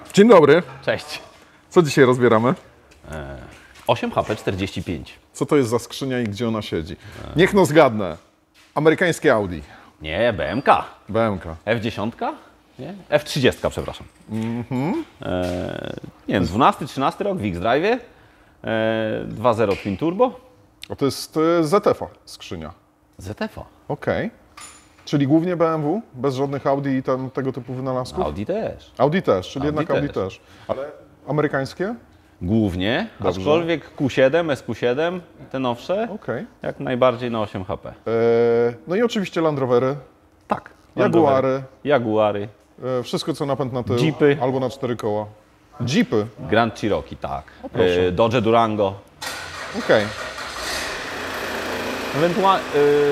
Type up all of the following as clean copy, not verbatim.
Dzień dobry. Cześć. Co dzisiaj rozbieramy? 8 HP 45. Co to jest za skrzynia i gdzie ona siedzi? Niech no zgadnę. Amerykańskie Audi. Nie, BMK. BMK. F10? Nie? F30, przepraszam. Nie wiem, 12-13 rok w X-Drive. 2.0 Twin Turbo. O, to jest ZF-a skrzynia. ZF-a. Okej. Czyli głównie BMW? Bez żadnych Audi i tam tego typu wynalazków? Audi też. Audi też, czyli Audi jednak Audi też. też. Ale amerykańskie? Głównie, Dobrze. aczkolwiek Q7, SQ7, te nowsze, Okej. jak najbardziej na 8 HP. No i oczywiście Land Rovery, Tak. Jaguary, Jaguary. wszystko co napęd na tył. Jeepy. Albo na 4 koła. Jeepy, Grand Cherokee, tak. proszę. Dodge Durango. okej. Ewentualnie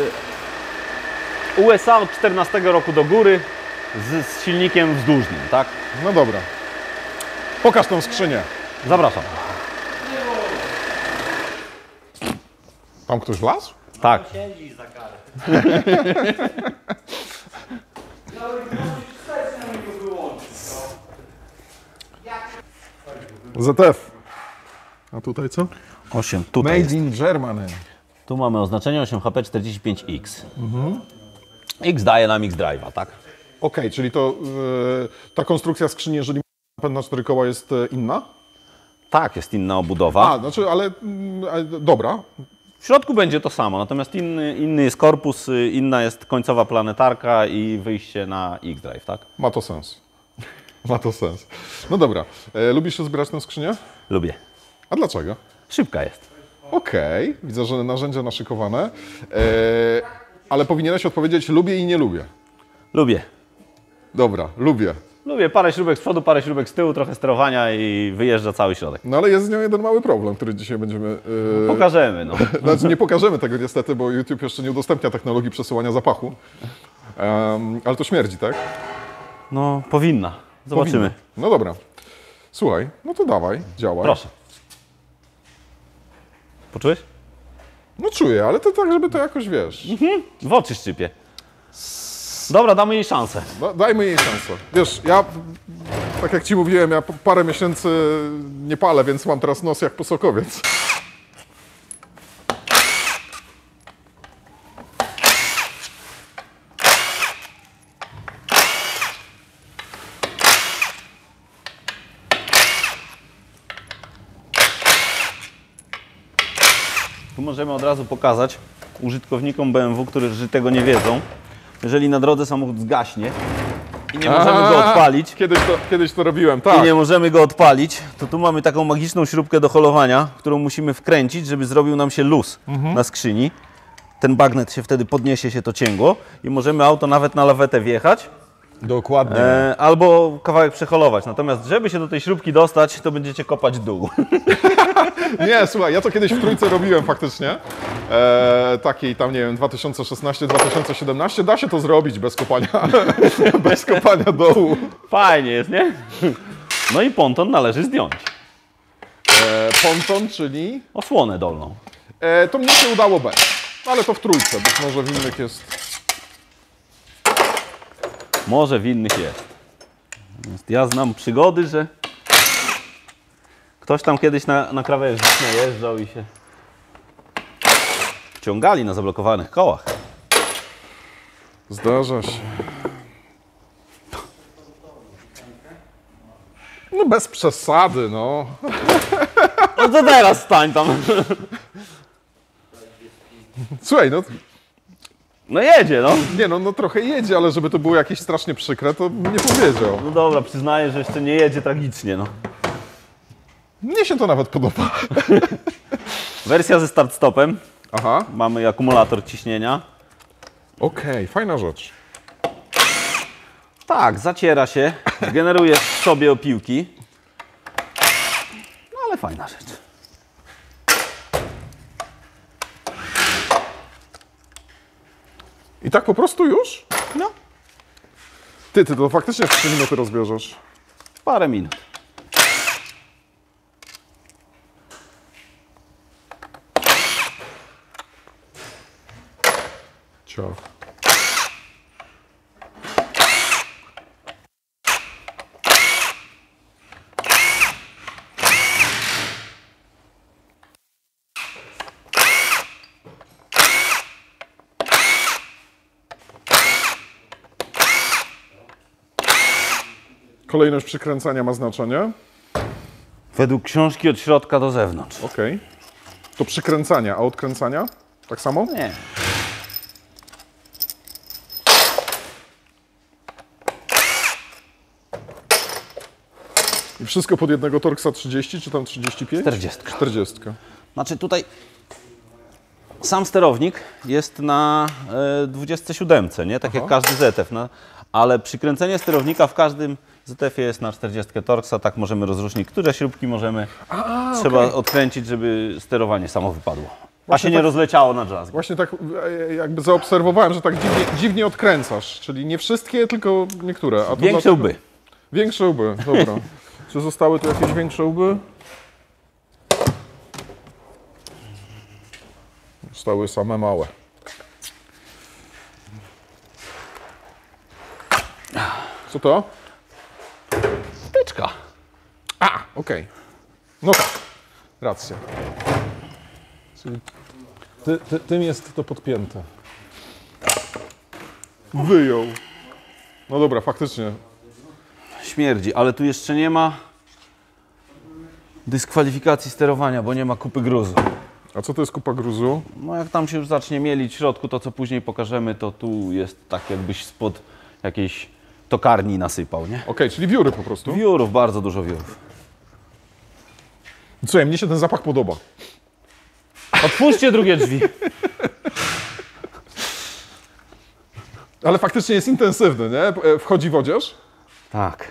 USA od 14 roku do góry z silnikiem wzdłużnym, tak? No dobra. Pokaż tą skrzynię. Zapraszam. Tam ktoś wlazł? Tak. ZF. A tutaj co? 8 tutaj Made in Germany. Tu mamy oznaczenie 8 HP 45X. X daje nam X-Drive'a, tak? Okej, czyli to ta konstrukcja skrzyni, jeżeli napęd na 4 koła jest inna? Tak, jest inna obudowa. A, znaczy, ale dobra. W środku będzie to samo, natomiast inny jest korpus, inna jest końcowa planetarka i wyjście na X-Drive, tak? Ma to sens. Ma to sens. No dobra. Lubisz zbierać tę skrzynię? Lubię. A dlaczego? Szybka jest. Okej, widzę, że narzędzia naszykowane. Ale powinieneś odpowiedzieć lubię i nie lubię. Lubię. Dobra, lubię. Lubię parę śrubek z przodu, parę śrubek z tyłu, trochę sterowania i wyjeżdża cały środek. No ale jest z nią jeden mały problem, który dzisiaj będziemy... Pokażemy, no. Znaczy nie pokażemy tego niestety, bo YouTube jeszcze nie udostępnia technologii przesyłania zapachu. Ale to śmierdzi, tak? No, powinna. Zobaczymy. Powinno. No dobra. Słuchaj, no to dawaj, działaj. Proszę. Poczułeś? No czuję, ale to tak, żeby to jakoś, wiesz... W oczy szczypie. Dobra, damy jej szansę. No, dajmy jej szansę. Wiesz, ja, tak jak Ci mówiłem, ja parę miesięcy nie palę, więc mam teraz nos jak posokowiec. Tu możemy od razu pokazać użytkownikom BMW, którzy tego nie wiedzą. Jeżeli na drodze samochód zgaśnie i nie możemy go odpalić, Kiedyś to robiłem, i tak. nie możemy go odpalić, to tu mamy taką magiczną śrubkę do holowania, którą musimy wkręcić, żeby zrobił nam się luz na skrzyni. Ten bagnet się wtedy podniesie się to cięgło i możemy auto nawet na lawetę wjechać Dokładnie. albo kawałek przeholować. Natomiast żeby się do tej śrubki dostać, to będziecie kopać dół. Nie, słuchaj, ja to kiedyś w trójce robiłem faktycznie. Takiej tam, nie wiem, 2016-2017. Da się to zrobić bez kopania, bez kopania dołu. Fajnie jest, nie? No i ponton należy zdjąć. Ponton, czyli... Osłonę dolną. To mnie się udało bez. Ale to w trójce, być może w innych jest... Może w innych jest. Natomiast ja znam przygody, że ktoś tam kiedyś na krawężnik najeżdżał i się wciągali na zablokowanych kołach. Zdarza się. No bez przesady, no. No to teraz stań tam. Słuchaj, no No jedzie, no. nie no trochę jedzie, ale żeby to było jakieś strasznie przykre, to bym nie powiedział. No dobra, przyznaję, że jeszcze nie jedzie tragicznie, no. Mnie się to nawet podoba. Wersja ze start-stopem. Aha, Mamy akumulator ciśnienia. okej, fajna rzecz. Tak, zaciera się, generuje w sobie opiłki. No ale fajna rzecz. I tak po prostu już? No, Ty to faktycznie w 3 minuty rozbierzesz. parę minut. Ciao. Kolejność przykręcania ma znaczenie. Według książki od środka do zewnątrz. Okej. To przykręcania, a odkręcania? Tak samo? Nie. I wszystko pod jednego Torxa 30, czy tam 35? 40. 40. Znaczy tutaj sam sterownik jest na 27, nie? Tak jak każdy ZF, no. Ale przykręcenie sterownika w każdym ZF-ie jest na 40 Torxa, tak możemy rozróżnić, które śrubki możemy. Trzeba odkręcić, żeby sterowanie samo wypadło. A się nie rozleciało na jazz. Właśnie tak jakby zaobserwowałem, że tak dziwnie odkręcasz, czyli nie wszystkie, tylko niektóre. A to Większe łby. Większe łby, dobra. Czy zostały tu jakieś większe łby? Zostały same małe. Co to? Tyczka. Okej. No tak, racja. Czyli tym jest to podpięte. Wyjął. No dobra, faktycznie. Śmierdzi, ale tu jeszcze nie ma dyskwalifikacji sterowania, bo nie ma kupy gruzu. A co to jest kupa gruzu? No jak tam się już zacznie mielić w środku, to co później pokażemy, to tu jest tak jakbyś spod jakiejś tokarni nasypał, nie? Okej, czyli wióry po prostu. Wiórów, bardzo dużo wiórów. Słuchaj, mnie się ten zapach podoba. Otwórzcie drugie drzwi. Ale faktycznie jest intensywny, nie? Wchodzi w odzież. Tak.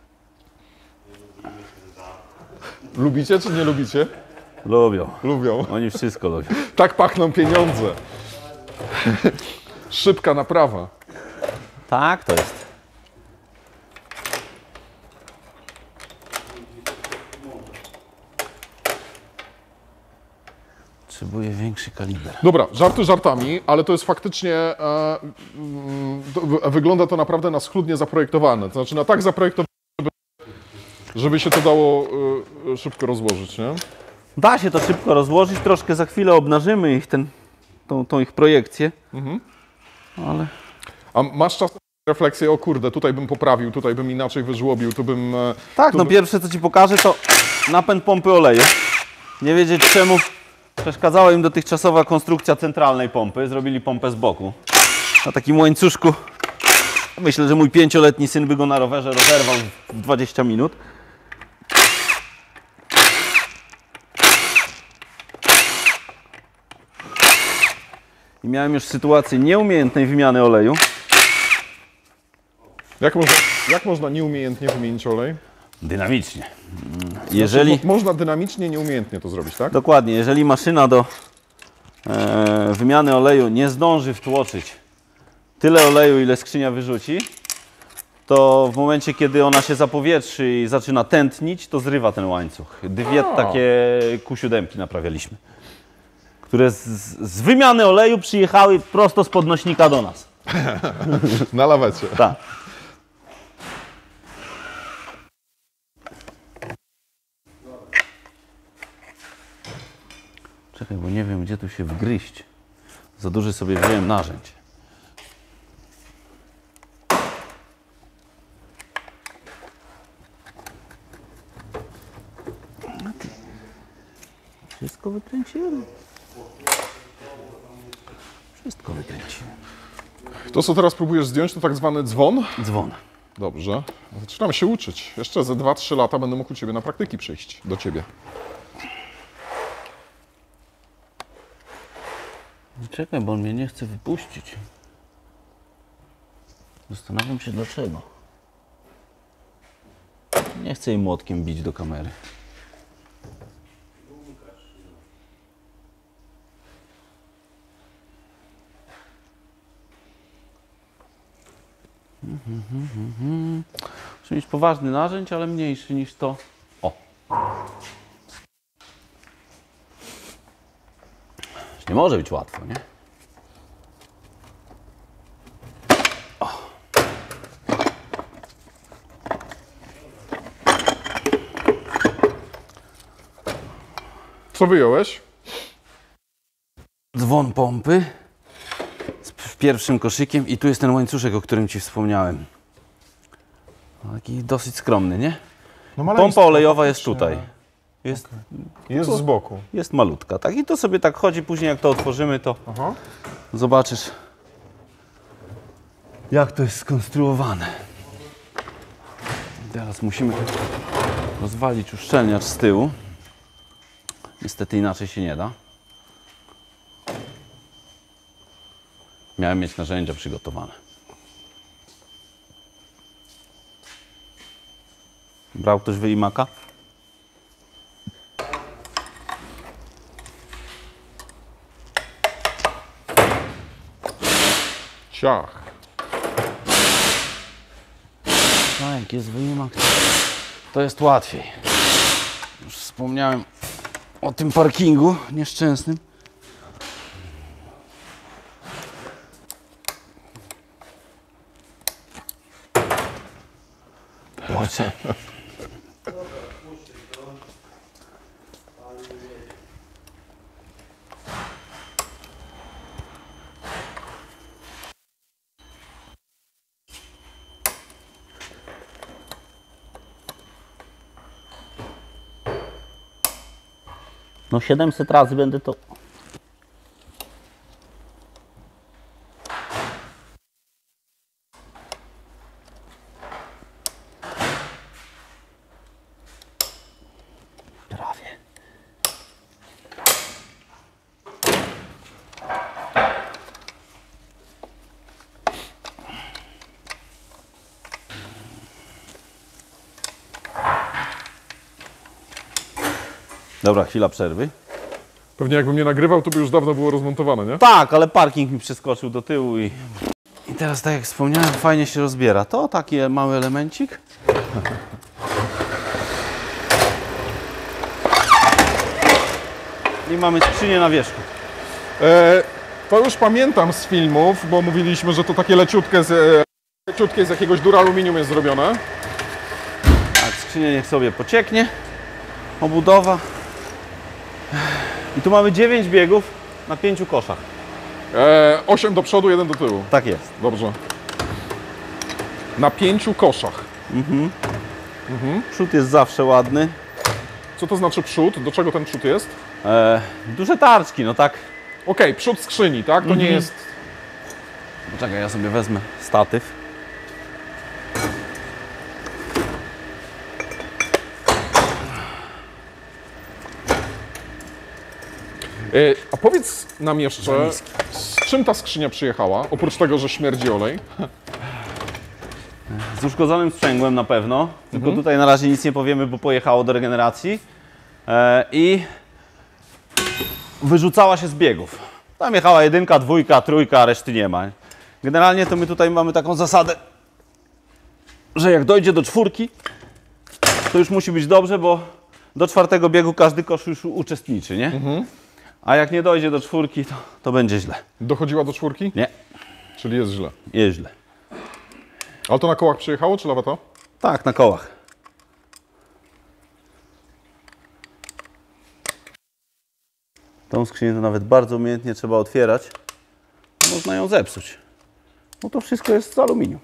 Lubicie czy nie lubicie? Lubią. Lubią. Oni wszystko lubią. Tak pachną pieniądze. Szybka naprawa. Tak, to jest. Potrzebuję większy kaliber. Dobra, żarty żartami, ale to jest faktycznie, wygląda to naprawdę na schludnie zaprojektowane. To znaczy na tak zaprojektowane, żeby się to dało szybko rozłożyć, nie? Da się to szybko rozłożyć, troszkę za chwilę obnażymy ich tą ich projekcję. Ale A masz czas na refleksję, o kurde, tutaj bym poprawił, tutaj bym inaczej wyżłobił, tu bym... tak, tu no pierwsze co Ci pokażę to napęd pompy oleju. Nie wiedzieć czemu przeszkadzała im dotychczasowa konstrukcja centralnej pompy. Zrobili pompę z boku. Na takim łańcuszku. Myślę, że mój 5-letni syn by go na rowerze rozerwał w 20 minut. I miałem już sytuację nieumiejętnej wymiany oleju. Jak można nieumiejętnie wymienić olej? Dynamicznie. Jeżeli... Można dynamicznie, nieumiejętnie to zrobić, tak? Dokładnie, jeżeli maszyna do wymiany oleju nie zdąży wtłoczyć tyle oleju, ile skrzynia wyrzuci, to w momencie, kiedy ona się zapowietrzy i zaczyna tętnić, to zrywa ten łańcuch. Dwie takie Q7 naprawialiśmy, które z wymiany oleju przyjechały prosto z podnośnika do nas. Na lawecie. Tak. Czekaj, bo nie wiem, gdzie tu się wgryźć. Za duży sobie wziąłem narzędź. Wszystko wykręciłem. Wszystko wykręciłem. To, co teraz próbujesz zdjąć, to tak zwany dzwon? Dzwon. Dobrze. Zaczynam się uczyć. Jeszcze ze 2-3 lata będę mógł u Ciebie na praktyki przyjść. Do Ciebie. Czekaj, bo on mnie nie chce wypuścić. Zastanawiam się dlaczego. Nie chcę jej młotkiem bić do kamery. Muszę mieć poważny narzędź, ale mniejszy niż to. O! Nie może być łatwo, nie? Co wyjąłeś? Dzwon pompy z pierwszym koszykiem i tu jest ten łańcuszek, o którym Ci wspomniałem. Taki dosyć skromny, nie? No, maleństwo, Pompa olejowa jest faktycznie. tutaj. Jest, Jest z boku. jest malutka, tak? I to sobie tak chodzi, później jak to otworzymy, to Aha. zobaczysz, jak to jest skonstruowane. Teraz musimy rozwalić uszczelniacz z tyłu. Niestety inaczej się nie da. Miałem mieć narzędzia przygotowane. Brał ktoś wyimaka? Ciach. No, jak jest wyimak, to jest łatwiej. Już wspomniałem o tym parkingu nieszczęsnym. Chodźcie. No 700 razy będę to... Prawie. Dobra, chwila przerwy. Pewnie jakbym nie nagrywał, to by już dawno było rozmontowane, nie? Tak, ale parking mi przeskoczył do tyłu i teraz tak jak wspomniałem, fajnie się rozbiera. To taki mały elemencik. I mamy skrzynię na wierzchu. To już pamiętam z filmów, bo mówiliśmy, że to takie leciutkie z jakiegoś duraluminium jest zrobione. Tak, skrzynia niech sobie pocieknie. Obudowa. I tu mamy 9 biegów na 5 koszach. 8 do przodu, 1 do tyłu. Tak jest. Dobrze. Na 5 koszach. Przód jest zawsze ładny. Co to znaczy przód? Do czego ten przód jest? Duże tarczki, no tak. Okej, przód skrzyni, tak? To nie jest... Poczekaj, ja sobie wezmę statyw. A powiedz nam jeszcze, z czym ta skrzynia przyjechała? Oprócz tego, że śmierdzi olej. Z uszkodzonym sprzęgłem na pewno. Tylko tutaj na razie nic nie powiemy, bo pojechało do regeneracji. I wyrzucała się z biegów. Tam jechała 1, 2, 3, a reszty nie ma. Generalnie to my tutaj mamy taką zasadę, że jak dojdzie do 4, to już musi być dobrze, bo do 4 biegu każdy kosz już uczestniczy, nie? A jak nie dojdzie do 4, to będzie źle. Dochodziła do 4? Nie, Czyli jest źle. jest źle. Ale to na kołach przyjechało, czy laweta? Tak, na kołach. Tą skrzynię to nawet bardzo umiejętnie trzeba otwierać. Można ją zepsuć. No to wszystko jest z aluminium.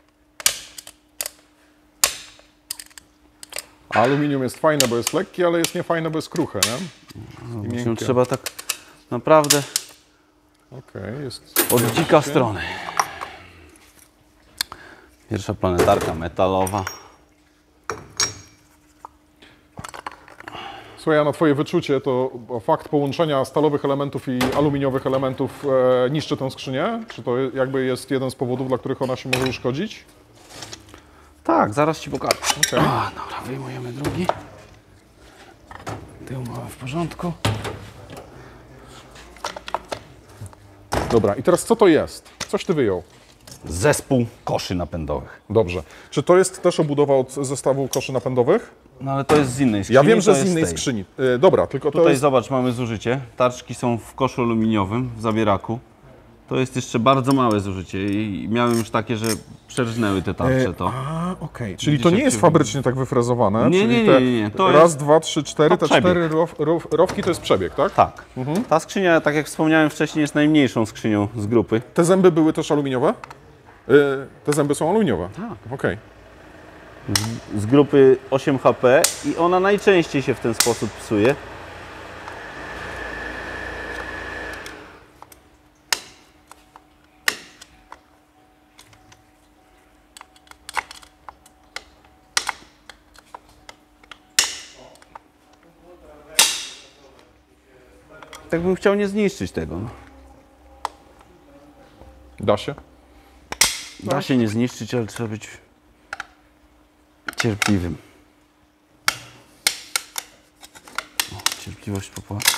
Aluminium jest fajne, bo jest lekkie, ale jest niefajne, bo jest kruche, nie? I Ją miękkie. trzeba tak naprawdę Okej, jest... od dzika strony. Pierwsza planetarka metalowa. Słuchaj, a na Twoje wyczucie, to fakt połączenia stalowych elementów i aluminiowych elementów niszczy tę skrzynię? Czy to jakby jest jeden z powodów, dla których ona się może uszkodzić? Tak, zaraz Ci pokażę. Okej. Dobra, wyjmujemy drugi. Tył mamy w porządku. Dobra, i teraz co to jest? Coś Ty wyjął. Zespół koszy napędowych. Dobrze. Czy to jest też obudowa od zestawu koszy napędowych? No ale to jest z innej skrzyni. Ja wiem, że to z jest innej tej. skrzyni. Dobra, tylko to Tutaj jest... zobacz, mamy zużycie. Tarczki są w koszu aluminiowym, w zabieraku. To jest jeszcze bardzo małe zużycie i miałem już takie, że przerżnęły te tarcze to. Okej. Czyli to Widzisz, nie jak jest się- fabrycznie tak wyfrezowane? Nie, czyli nie, te nie, nie. To raz, jest- dwa, trzy, cztery, to te cztery przebieg. rowki to jest przebieg, tak? Tak. Ta skrzynia, tak jak wspomniałem wcześniej, jest najmniejszą skrzynią z grupy. Te zęby były też aluminiowe? Te zęby są aluminiowe? Tak. Okej. z grupy 8 HP i ona najczęściej się w ten sposób psuje. Tak bym chciał nie zniszczyć tego. No. Da się? Da się nie zniszczyć, ale trzeba być cierpliwym. O, cierpliwość popłaca.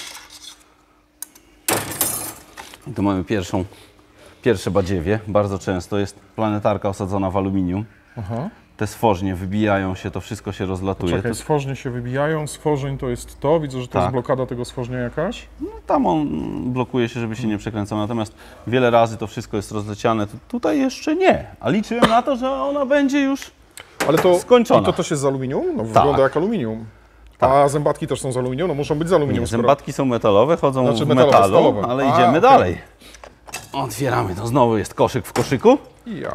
I tu mamy pierwsze badziewie. Bardzo często jest planetarka osadzona w aluminium. Aha. Te stworznie wybijają się, to wszystko się rozlatuje. Czekaj, stworznie się wybijają, stworzeń to jest to, widzę, że to jest Tak. blokada tego stworznia jakaś. No, tam on blokuje się, żeby się nie przekręcał, natomiast wiele razy to wszystko jest rozleciane. Tutaj jeszcze nie, a liczyłem na to, że ona będzie już Ale to, skończona. i to też jest z aluminium? No wygląda jak aluminium. A zębatki też są z aluminium? No muszą być z aluminium. Nie, zębatki są metalowe, chodzą Znaczy w metalowe, metalu, stalowe. ale A, idziemy okej. dalej. Otwieramy to, znowu jest koszyk w koszyku. Ja.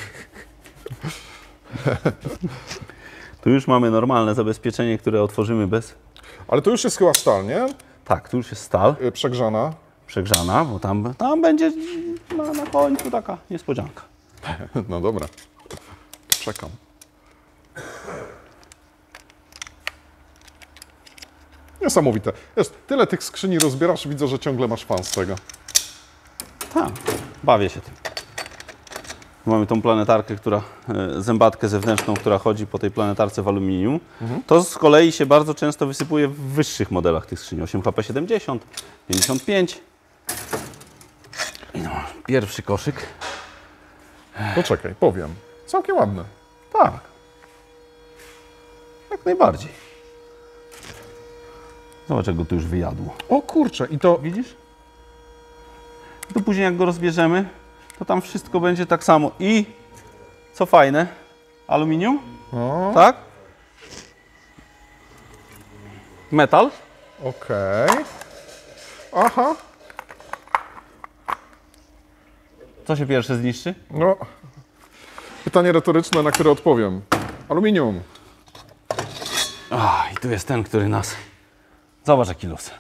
Tu już mamy normalne zabezpieczenie, które otworzymy bez... Ale to już jest chyba stal, nie? Tak, tu już jest stal Przegrzana. przegrzana, bo tam będzie na końcu taka niespodzianka. No dobra. Czekam. Niesamowite. Wiesz, tyle tych skrzyni rozbierasz, widzę, że ciągle masz fan z tego. Tak, bawię się tym. Mamy tą planetarkę, zębatkę zewnętrzną, która chodzi po tej planetarce w aluminium. To z kolei się bardzo często wysypuje w wyższych modelach tych skrzyni. 8HP 70, 55. I no, pierwszy koszyk. Poczekaj, powiem. Całkiem ładne. Tak. Jak najbardziej. Zobacz, jak go tu już wyjadło. O kurczę, i to... Widzisz? I tu później jak go rozbierzemy, to tam wszystko będzie tak samo. I co fajne, aluminium, O, tak? Metal. okej. Aha. Co się pierwsze zniszczy? No. Pytanie retoryczne, na które odpowiem. Aluminium. I tu jest ten, który nas... Zobacz, jaki luz.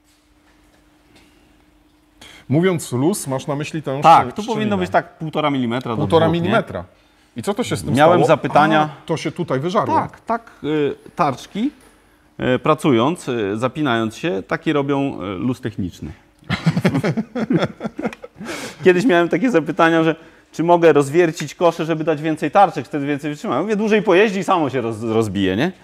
Mówiąc luz, masz na myśli tę Tak, tu szczelinę. powinno być tak 1,5 mm do 1,5 2, nie? milimetra. I co to się z tym Miałem stało? zapytania- A, to się tutaj wyżarło. Tak, tarczki, pracując, zapinając się, taki robią luz techniczny. Kiedyś miałem takie zapytania, że czy mogę rozwiercić kosze, żeby dać więcej tarczek, wtedy więcej wytrzymam. Mówię, dłużej pojeździ i samo się rozbije, nie?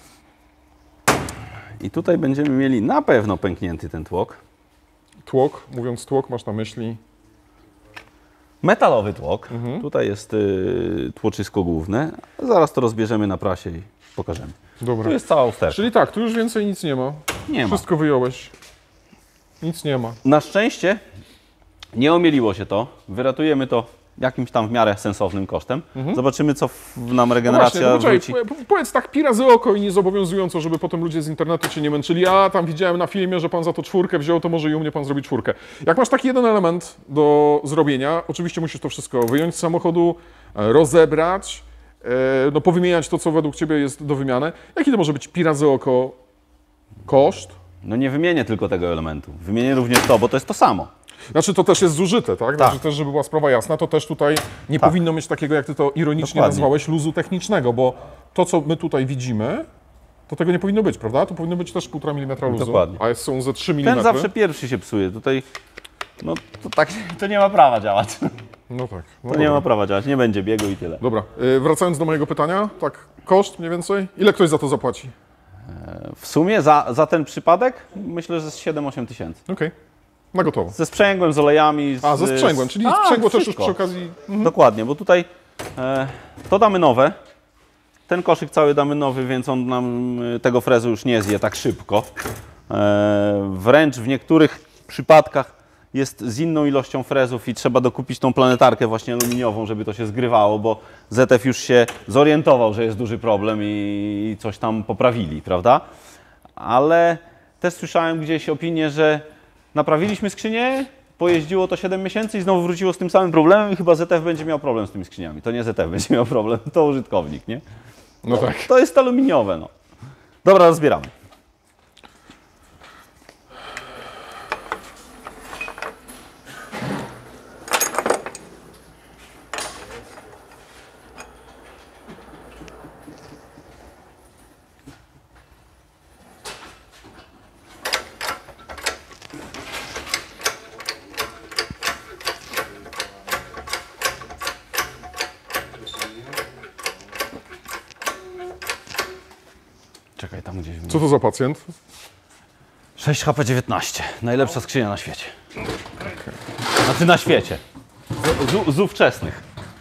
I tutaj będziemy mieli na pewno pęknięty ten tłok. Tłok, mówiąc tłok, masz na myśli... Metalowy tłok. Tutaj jest tłoczysko główne. Zaraz to rozbierzemy na prasie i pokażemy. Dobra. Tu jest cała usterka. Czyli tak, tu już więcej nic nie ma. Nie ma. Wszystko wyjąłeś. Nic nie ma. Na szczęście nie omieliło się to. Wyratujemy to jakimś tam w miarę sensownym kosztem. Zobaczymy, co nam regeneracja No właśnie, wróci. powiedz tak pi razy oko i niezobowiązująco, żeby potem ludzie z internetu cię nie męczyli. A tam widziałem na filmie, że pan za to 4 wziął, to może i u mnie pan zrobi 4. Jak masz taki jeden element do zrobienia, oczywiście musisz to wszystko wyjąć z samochodu, rozebrać, no powymieniać to, co według ciebie jest do wymiany. Jaki to może być pi razy oko koszt? No nie wymienię tylko tego elementu. Wymienię również to, bo to jest to samo. Znaczy to też jest zużyte, tak? Tak. Znaczy też, żeby była sprawa jasna, to też tutaj nie Tak. powinno mieć takiego, jak ty to ironicznie Dokładnie. nazwałeś, luzu technicznego, bo to, co my tutaj widzimy, to tego nie powinno być, prawda? To powinno być też 1,5 mm luzu, Dokładnie. a są ze 3 mm. Ten zawsze pierwszy się psuje. Tutaj, no to tak, to nie ma prawa działać. No tak. No To nie ma prawa działać, nie będzie biegu i tyle. Dobra, wracając do mojego pytania, tak, koszt mniej więcej? Ile ktoś za to zapłaci? W sumie za ten przypadek myślę, że z 7-8 tysięcy. Okej, na gotowo. Ze sprzęgłem, z olejami. A, ze sprzęgłem, czyli sprzęgło też już przy okazji... Dokładnie, bo tutaj to damy nowe. Ten koszyk cały damy nowy, więc on nam tego frezu już nie zje tak szybko. Wręcz w niektórych przypadkach jest z inną ilością frezów i trzeba dokupić tą planetarkę właśnie aluminiową, żeby to się zgrywało, bo ZF już się zorientował, że jest duży problem i coś tam poprawili, prawda? Ale też słyszałem gdzieś opinię, że naprawiliśmy skrzynię, pojeździło to 7 miesięcy i znowu wróciło z tym samym problemem i chyba ZF będzie miał problem z tymi skrzyniami. To nie ZF będzie miał problem, to użytkownik, nie? No tak. To jest aluminiowe, no. Dobra, rozbieramy. Czekaj, tam gdzieś. Co to za pacjent? 6 HP19. Najlepsza skrzynia na świecie. Znaczy na świecie. Z ówczesnych.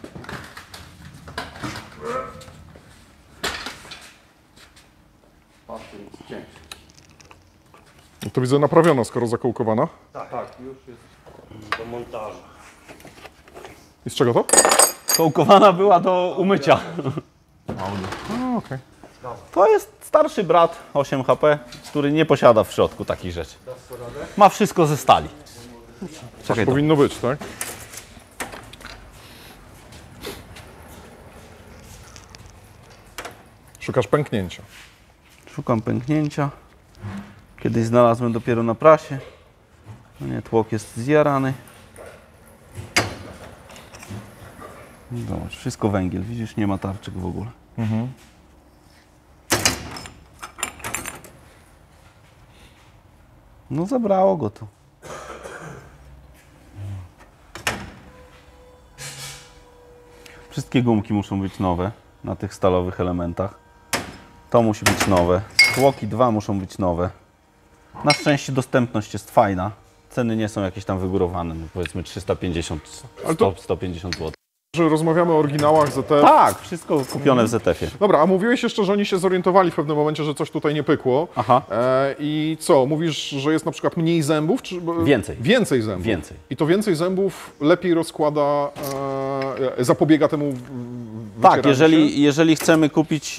No to widzę naprawiona, skoro zakołkowana. Tak, już jest do montażu. I z czego to? Kołkowana była do umycia. A, okej. To jest starszy brat 8 HP, który nie posiada w środku takich rzeczy. Ma wszystko ze stali. Czekaj, to. Powinno być, tak? Szukasz pęknięcia. Szukam pęknięcia. Kiedyś znalazłem dopiero na prasie. No nie, tłok jest zjarany. Zobacz, wszystko węgiel. Widzisz, nie ma tarczyk w ogóle. No zabrało go to. Wszystkie gumki muszą być nowe na tych stalowych elementach. To musi być nowe. Tłoki 2 muszą być nowe. Na szczęście dostępność jest fajna. Ceny nie są jakieś tam wygórowane. No powiedzmy 350, Ale to- 150 zł. Że rozmawiamy o oryginałach ZTF. Tak, wszystko kupione w ZTF-ie. Dobra, a mówiłeś jeszcze, że oni się zorientowali w pewnym momencie, że coś tutaj nie pykło. Aha. I co? Mówisz, że jest na przykład mniej zębów? Czy... Więcej. Więcej zębów. Więcej. I to więcej zębów lepiej rozkłada, zapobiega temu Tak, wycieraniu się? jeżeli chcemy kupić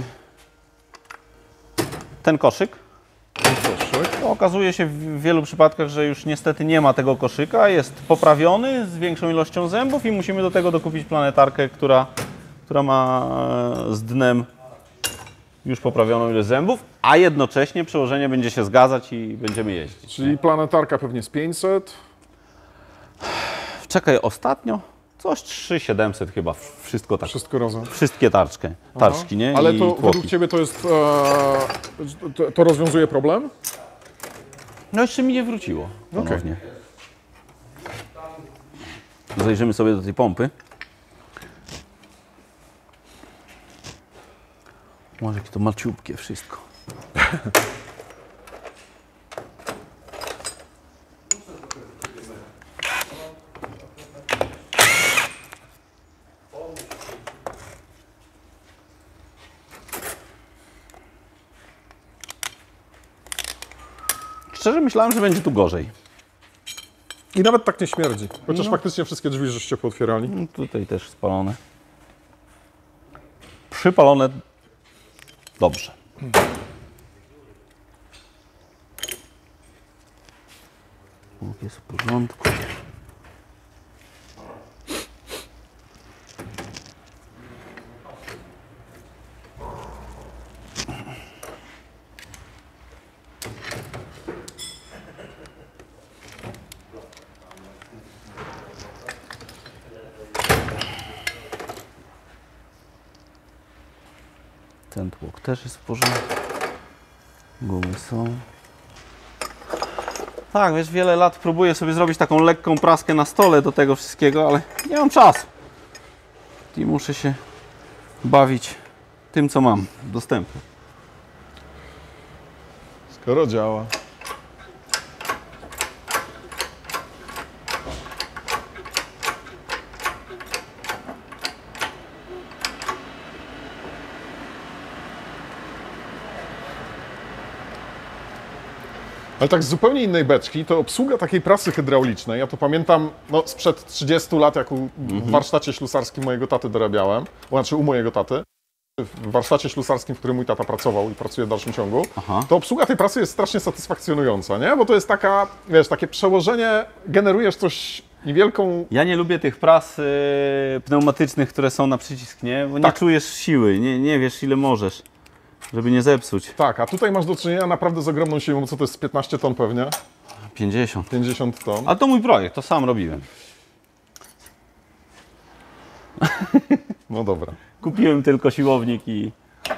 ten koszyk, to okazuje się w wielu przypadkach, że już niestety nie ma tego koszyka, jest poprawiony z większą ilością zębów i musimy do tego dokupić planetarkę, która ma z dnem już poprawioną ilość zębów, a jednocześnie przełożenie będzie się zgadzać i będziemy jeździć. Czyli planetarka pewnie z 500. Czekaj, ostatnio coś 3700 chyba, wszystko tak. Wszystko razem. Wszystkie tarczki, nie? Ale I to tłoki. według Ciebie to jest, to rozwiązuje problem? No jeszcze mi nie wróciło ponownie. Zajrzymy sobie do tej pompy. Może jakie to maciubkie wszystko. Szczerze myślałem, że będzie tu gorzej. I nawet tak nie śmierdzi. Chociaż faktycznie wszystkie drzwi żeście pootwierali. No, tutaj też spalone. Przypalone dobrze. Jest w porządku. Ten tłok też jest w porządku. Gumy są. Tak, wiesz, wiele lat próbuję sobie zrobić taką lekką praskę na stole do tego wszystkiego, ale nie mam czasu. I muszę się bawić tym, co mam dostępne. Skoro działa. Ale tak z zupełnie innej beczki, to obsługa takiej prasy hydraulicznej, ja to pamiętam no, sprzed 30 lat, jak w warsztacie ślusarskim mojego taty dorabiałem, znaczy u mojego taty, w warsztacie ślusarskim, w którym mój tata pracował i pracuje w dalszym ciągu, to obsługa tej prasy jest strasznie satysfakcjonująca, nie? Bo to jest taka, wiesz, takie przełożenie, generujesz coś niewielką... Ja nie lubię tych pras pneumatycznych, które są na przycisk, nie? Bo nie Tak. czujesz siły, nie wiesz ile możesz, żeby nie zepsuć. Tak, a tutaj masz do czynienia naprawdę z ogromną siłą, co to jest 15 ton pewnie? 50. 50 ton. A to mój projekt, to sam robiłem. No dobra. Kupiłem tylko siłownik i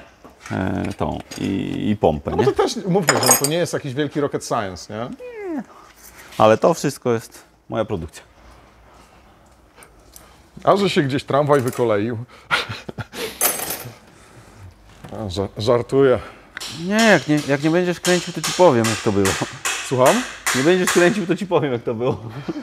i pompę, No nie? to też, mówmy, że to nie jest jakiś wielki rocket science, nie? Ale to wszystko jest moja produkcja. A że się gdzieś tramwaj wykoleił. Żartuję. Jak nie będziesz kręcił, to ci powiem, jak to było. Słucham? Nie będziesz kręcił, to ci powiem, jak to było.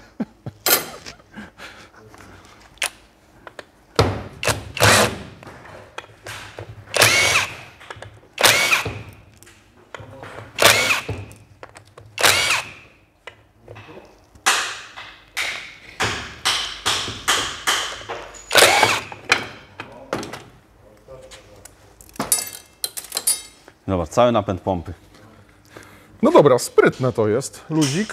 Zobacz, cały napęd pompy. No dobra, sprytne to jest. Luzik.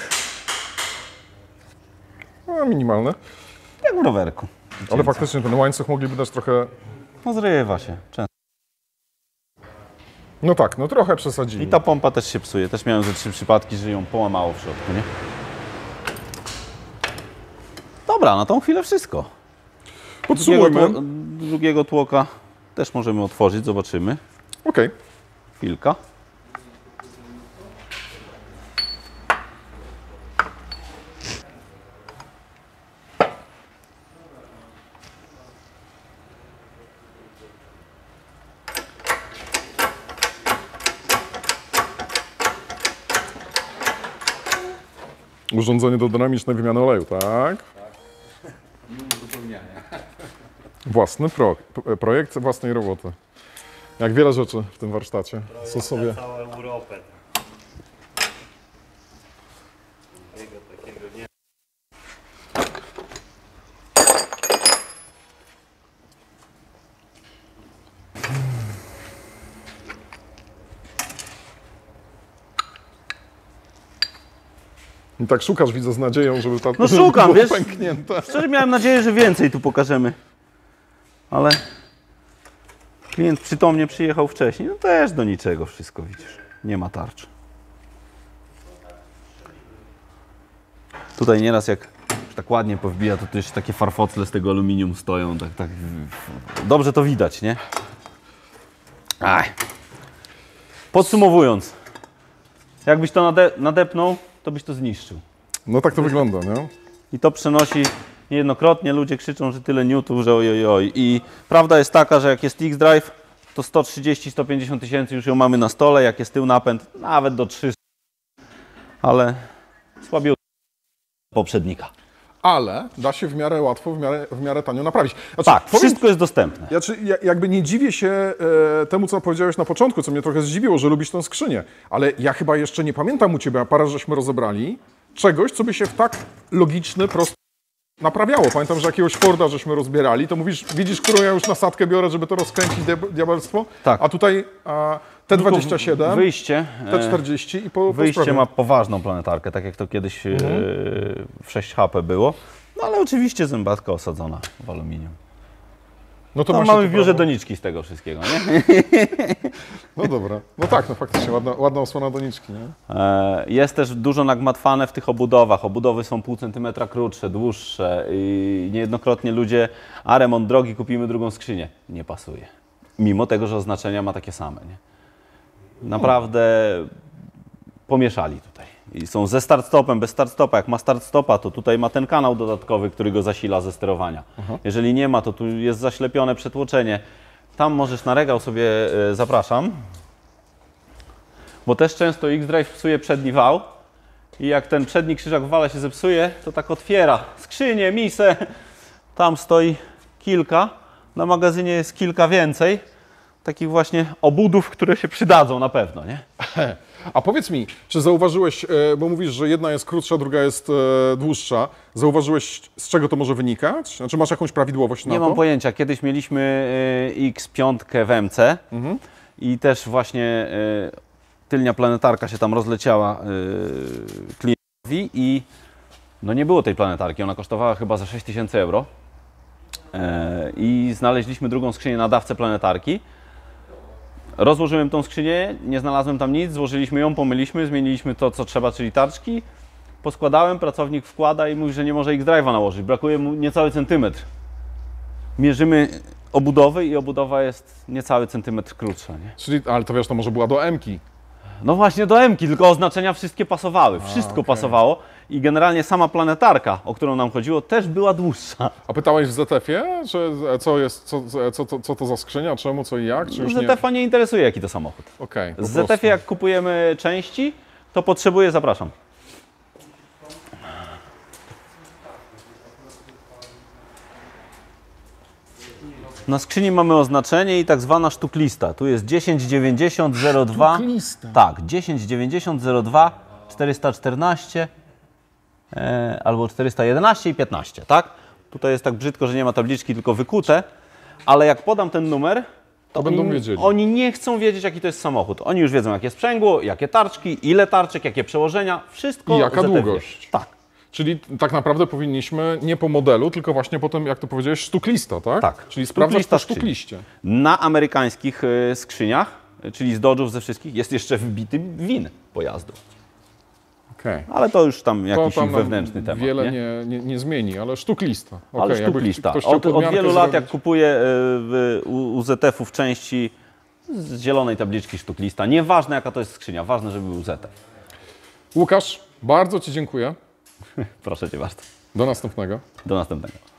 No, minimalne. Jak w rowerku. Ale faktycznie ten łańcuch mogliby dać trochę... No zrywa się, często. No tak, no trochę przesadzili. I ta pompa też się psuje. Też miałem ze 3 przypadki, że ją połamało w środku, nie? Dobra, na tą chwilę wszystko. Podsumujmy. Drugiego tłoka też możemy otworzyć, zobaczymy. Okej. Chwilka. Urządzenie do dynamicznej wymiany oleju, tak? Własny projekt własnej roboty. Jak wiele rzeczy w tym warsztacie. Co sobie... Całą Europę. Takiego nie. I tak szukasz, widzę, z nadzieją, żeby ta No szukam, było wiesz? pęknięte. Szczerze miałem nadzieję, że więcej tu pokażemy. Ale klient przytomnie przyjechał wcześniej. No też do niczego wszystko, widzisz. Nie ma tarczy. Tutaj nieraz jak tak ładnie powbija, to też takie farfocle z tego aluminium stoją. Tak. Dobrze to widać, nie? Aj. Podsumowując. Jakbyś to nadepnął, to byś to zniszczył. No tak to wygląda, nie? I to przenosi niejednokrotnie. Ludzie krzyczą, że tyle newtów, że ojojoj. I prawda jest taka, że jak jest X-Drive, to 130-150 tysięcy już ją mamy na stole. Jak jest tył napęd, nawet do 300. Ale słabiej poprzednika. Ale da się w miarę łatwo, w miarę tanio naprawić. Znaczy, Tak, powiem, wszystko jest dostępne. jakby nie dziwię się temu, co powiedziałeś na początku, co mnie trochę zdziwiło, że lubisz tę skrzynię. Ale ja chyba jeszcze nie pamiętam u Ciebie, a parę żeśmy rozebrali, czegoś, co by się w tak logiczny, prosty naprawiało. Pamiętam, że jakiegoś Forda żeśmy rozbierali, to mówisz, widzisz, którą ja już nasadkę biorę, żeby to rozkręcić diabelstwo? Tak. A tutaj T27, Wyjście, T40 i po wyjście sprawie. ma poważną planetarkę, tak jak to kiedyś w 6 HP było. No ale oczywiście zębatka osadzona w aluminium. No to No, masz mamy to w biurze prawo. doniczki z tego wszystkiego, nie? No dobra. No tak, no faktycznie, ładna osłona doniczki, nie? Jest też dużo nagmatwane w tych obudowach. Obudowy są pół centymetra krótsze, dłuższe i niejednokrotnie ludzie, a remont drogi, kupimy drugą skrzynię. Nie pasuje. Mimo tego, że oznaczenia ma takie same, nie? Naprawdę pomieszali tutaj. I są ze start-stopem, bez start-stopa. Jak ma start-stopa, to tutaj ma ten kanał dodatkowy, który go zasila ze sterowania. Jeżeli nie ma, to tu jest zaślepione przetłoczenie. Tam możesz na regał sobie, zapraszam, bo też często X-Drive psuje przedni wał i jak ten przedni krzyżak w wale się zepsuje, to tak otwiera skrzynię, misę. Tam stoi kilka, na magazynie jest kilka więcej takich właśnie obudów, które się przydadzą na pewno, nie? A powiedz mi, czy zauważyłeś, bo mówisz, że jedna jest krótsza, druga jest dłuższa, zauważyłeś, z czego to może wynikać? Znaczy masz jakąś prawidłowość na Nie to? mam pojęcia. Kiedyś mieliśmy X5 w MC i też właśnie tylnia planetarka się tam rozleciała klientowi i No nie było tej planetarki, ona kosztowała chyba za 6000 euro. I znaleźliśmy drugą skrzynię na dawce planetarki. Rozłożyłem tą skrzynię, nie znalazłem tam nic, złożyliśmy ją, pomyliśmy, zmieniliśmy to, co trzeba, czyli tarczki. Poskładałem, pracownik wkłada i mówi, że nie może X-Drive'a nałożyć, brakuje mu niecały centymetr. Mierzymy obudowy i obudowa jest niecały centymetr krótsza, nie? Czyli, ale to wiesz, to może była do M-ki. No właśnie do M-ki, tylko oznaczenia wszystkie pasowały, wszystko okej. pasowało i generalnie sama planetarka, o którą nam chodziło, też była dłuższa. A pytałeś w ZF-ie, czy co jest, co to za skrzynia, czemu, co i jak? Czy już nie? ZF-a nie interesuje, jaki to samochód. Okej, po Z prostu. ZF-ie jak kupujemy części, to potrzebuję, zapraszam. Na skrzyni mamy oznaczenie i tak zwana sztuklista. Tu jest 109002. Sztuklista. Tak, 109002 414 albo 411 i 15, tak? Tutaj jest tak brzydko, że nie ma tabliczki, tylko wykute, ale jak podam ten numer, To będą wiedzieli. Oni nie chcą wiedzieć, jaki to jest samochód. Oni już wiedzą, jakie sprzęgło, jakie tarczki, ile tarczek, jakie przełożenia, wszystko I jaka w ZF-ie. długość. Tak, Czyli tak naprawdę powinniśmy nie po modelu, tylko właśnie po tym, jak to powiedziałeś, sztuklista, tak? Tak. Czyli sprawdzać Sztuklista po sztukliście. na amerykańskich skrzyniach, czyli z Dodge'ów ze wszystkich, jest jeszcze wbity win pojazdu. Okej. Ale to już tam To jakiś tam ich nam wewnętrzny temat. wiele nie? nie zmieni, ale sztuklista. Ale Okej, jakby sztuklista. ktoś chciał Od podmiarkę wielu lat, jak zrobić. kupuję u ZF-ów części z zielonej tabliczki sztuklista, nieważne jaka to jest skrzynia, ważne, żeby był ZF. Łukasz, bardzo Ci dziękuję. Proszę Cię bardzo. Do następnego. Do następnego.